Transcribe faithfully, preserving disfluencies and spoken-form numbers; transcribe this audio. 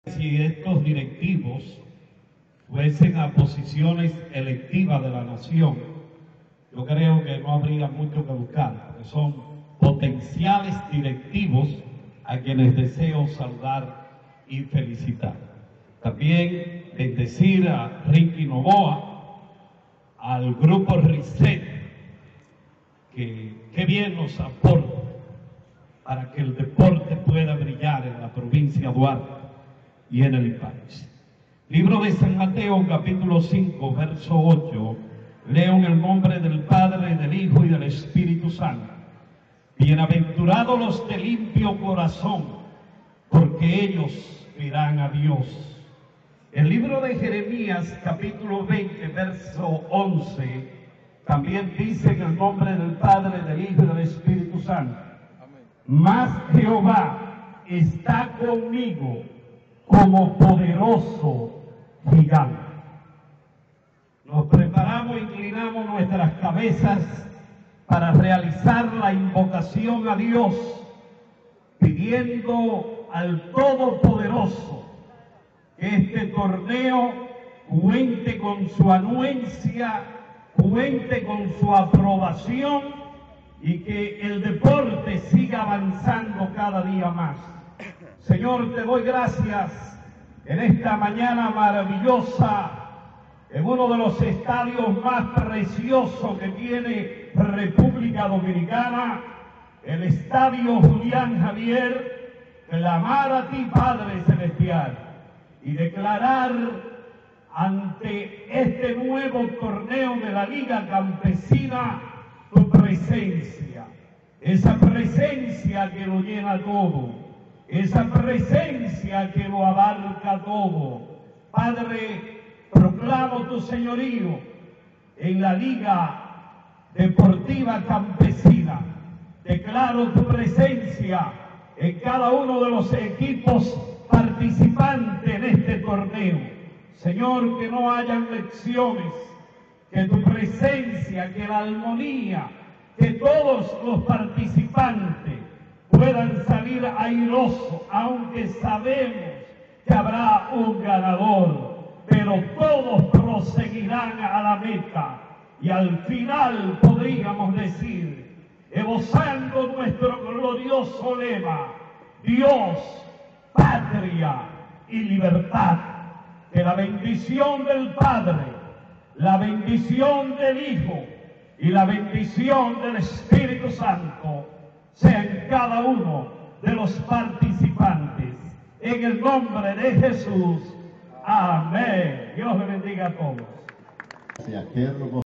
Si estos directivos fuesen a posiciones electivas de la nación, yo creo que no habría mucho que buscar, porque son potenciales directivos a quienes deseo saludar y felicitar. También bendecir a Ricky Novoa, al grupo RISET, que qué bien nos aporta para que el deporte pueda brillar en la provincia de Duarte y en el país. Libro de San Mateo, capítulo cinco, verso ocho. Leo en el nombre del Padre, del Hijo y del Espíritu Santo. Bienaventurados los de limpio corazón, porque ellos verán a Dios. El libro de Jeremías, capítulo veinte, verso once, también dice en el nombre del Padre, del Hijo y del Espíritu Santo. Mas Jehová está conmigo como poderoso gigante. Nos preparamos, inclinamos nuestras cabezas para realizar la invocación a Dios, pidiendo al Todopoderoso que este torneo cuente con su anuencia, cuente con su aprobación y que el deporte siga avanzando cada día más. Señor, te doy gracias en esta mañana maravillosa, en uno de los estadios más preciosos que tiene República Dominicana, el Estadio Julián Javier, clamar a ti, Padre Celestial, y declarar ante este nuevo torneo de la Liga Campesina tu presencia, esa presencia que lo llena todo, esa presencia que lo abarca todo. Padre, proclamo tu señorío en la Liga Deportiva Campesina. Declaro tu presencia en cada uno de los equipos participantes en este torneo. Señor, que no hayan lecciones, que tu presencia, que la armonía, que todos los participantes puedan salir airosos, aunque sabemos que habrá un ganador, pero todos proseguirán a la meta y al final podríamos decir, evocando nuestro glorioso lema, Dios, patria y libertad. Que la bendición del Padre, la bendición del Hijo y la bendición del Espíritu Santo sea en cada uno de los participantes. En el nombre de Jesús. Amén. Dios le bendiga a todos.